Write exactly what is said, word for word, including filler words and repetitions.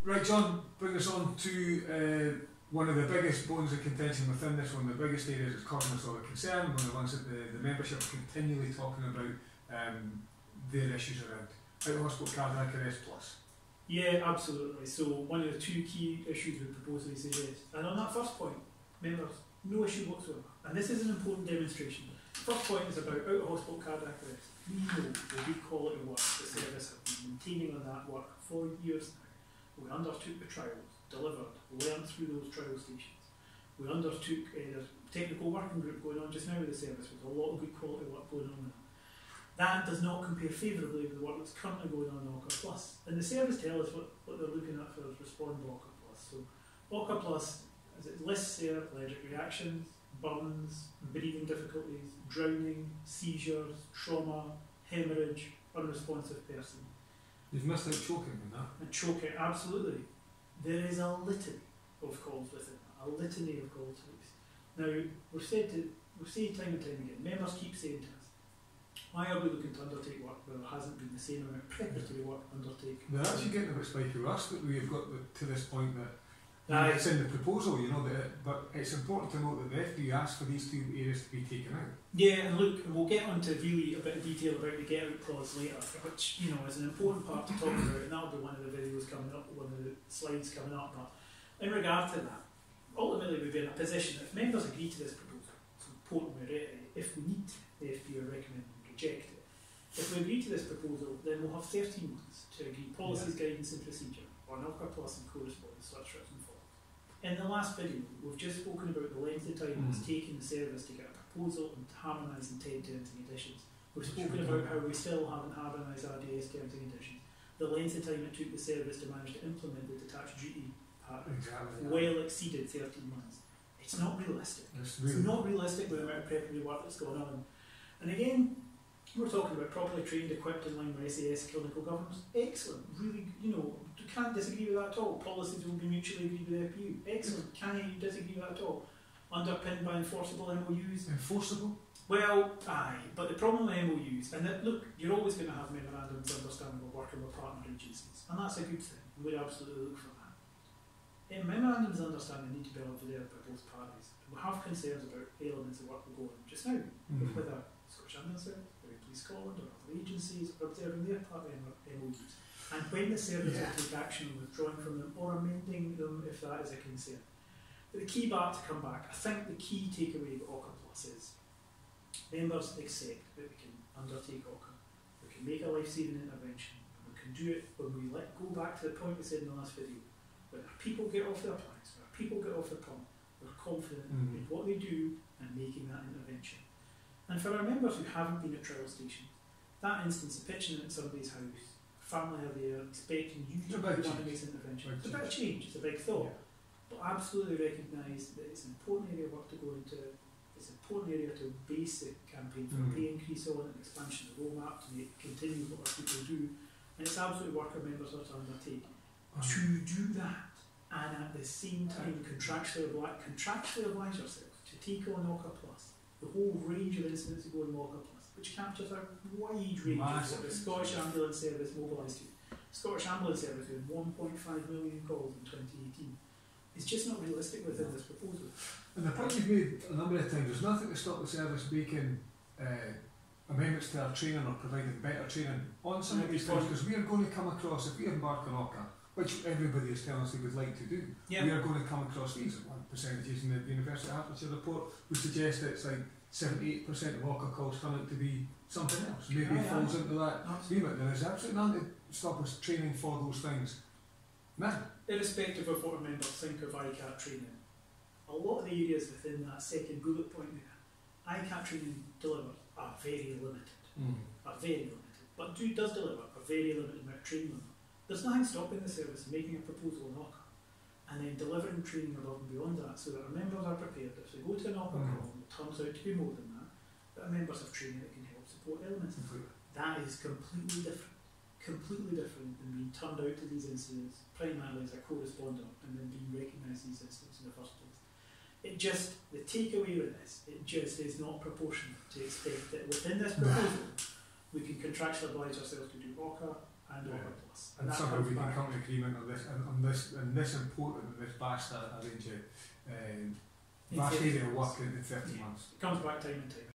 Right, John, bring us on to uh, one of the biggest bones of contention within this one, the biggest areas that's causing us all the concern, one of the ones that the, the membership are continually talking about um, their issues around out-of-hospital cardiac arrest plus. Yeah, absolutely. So one of the two key issues with proposed O H C A is, and on that first point, members, no issue whatsoever. And this is an important demonstration. First point is about out-of-hospital cardiac arrest. We know the good quality work the service have been maintaining on that work for years now. We undertook the trials, delivered, learned through those trial stations. We undertook uh, the technical working group going on just now with the service with a lot of good quality work going on there. That does not compare favourably with the work that's currently going on in O H C A plus. And the service tell us what, what they're looking at for respond to O H C A plus. So O H C A plus, as it lists there, allergic reactions, burns, breathing difficulties, drowning, seizures, trauma, hemorrhage, unresponsive person. You've missed out choking on that. And choking, absolutely. There is a litany of calls within that, a litany of call types. Now, we've said to, we've said time and time again, members keep saying to us, why are we looking to undertake work where there hasn't been the same amount of preparatory work undertaken? They're actually getting a bit spiky with us that we've got the, to this point that Aye. it's in the proposal, you know, that, but it's important to note that the F D A asked for these two areas to be taken out. Yeah, and look, we'll get onto really a bit of detail about the get out clause later, which, you know, is an important part to talk about, and that'll be one of the videos coming up, one of the slides coming up. But in regard to that, ultimately we'll be in a position, if members agree to this proposal, it's important we reiterate, if we need to, the F D A will recommend we reject it. If we agree to this proposal, then we'll have thirteen months to agree policies, yeah. guidance and procedure on O H C A plus and correspondence such written forms. In the last video, we've just spoken about the length of time mm. it's taken the service to get a proposal and to harmonise intent terms and conditions. We've spoken about how we still haven't harmonised R D S terms and conditions. The length of time it took the service to manage to implement the detached duty pattern exactly. well exceeded thirteen months. It's not realistic. It's, really it's not realistic with the amount of preparatory work that's going on. And again, we're talking about properly trained, equipped in line with S A S clinical governance. Excellent. Really, you know, can't disagree with that at all. Policies will be mutually agreed with the F P U. Excellent. Can you disagree with that at all? Underpinned by enforceable M O Us. Enforceable? Well, aye, but the problem with M O Us, and that, look, you're always going to have memorandums of understanding of working with partner agencies, and that's a good thing. We'd absolutely look for that. And memorandums of understanding need to be held there by both parties. We have concerns about elements of work we're going on just now, mm-hmm. whether Scottish Ambulance Service, Police Scotland, or other agencies are observing their part of M O Us. And when the service yeah. will take action on withdrawing from them or amending them if that is a concern. But the key part to come back, I think the key takeaway with O H C A plus is members accept that we can undertake O H C A, we can make a life-saving intervention, and we can do it when we let go back to the point we said in the last video. When our people get off their planks, when our people get off their pump, we're confident mm-hmm. in what they do and making that intervention. And for our members who haven't been at trial stations, that instance of pitching in at somebody's house, family are there expecting you to want to make an intervention. It's a bit of change, it's a big thought. Yeah. But absolutely recognise that it's an important area of work to go into, it's an important area to base the campaign for mm. a pay increase on and expansion of the roadmap to make, continue what our people do. And it's absolutely work our members are to undertake. Mm. To do that and at the same time contractually oblige, contractually oblige ourselves to take on O H C A plus, the whole range of incidents that go in O H C A plus, which captures a wide range Massive. of what the Scottish Ambulance Service mobilised to. Scottish Ambulance Service with one point five million calls in twenty eighteen. It's just not realistic within this proposal. And the point you've made a number of times, there's nothing to stop the service making uh, amendments to our training or providing better training on some of these things, because we are going to come across, if we embark on O H C A, which everybody is telling us they would like to do, yeah. we are going to come across these percentages in the University of Hertfordshire report would suggest that it's like seventy-eight percent of O H C A calls turn out to be something else. Maybe it falls into that remit. There is absolutely nothing to stop us training for those things now. Irrespective of what our members think of I C A T training, a lot of the areas within that second bullet point there, I C A T training delivered are very limited. Mm. Are very limited. But do, does deliver a very limited amount of training. There's nothing stopping the service making a proposal on O H C A and then delivering training above and beyond that, so that our members are prepared if they go to an O H C A mm. call and it turns out to be more than that, that our members have training that can help support elements. Mm. That is completely different. Completely different than being turned out to these incidents primarily as a co-responder and then being recognised in these incidents in the first place. It just, the takeaway with this, it just is not proportionate to expect that within this proposal we can contractually oblige ourselves to do O H C A and Yeah. OHCA plus. And that somehow comes we can back- come to agreement on this, on this, and this important, and this vast a range of um, in vast thirty area of months. work in, in thirty Yeah. months. It comes back time and time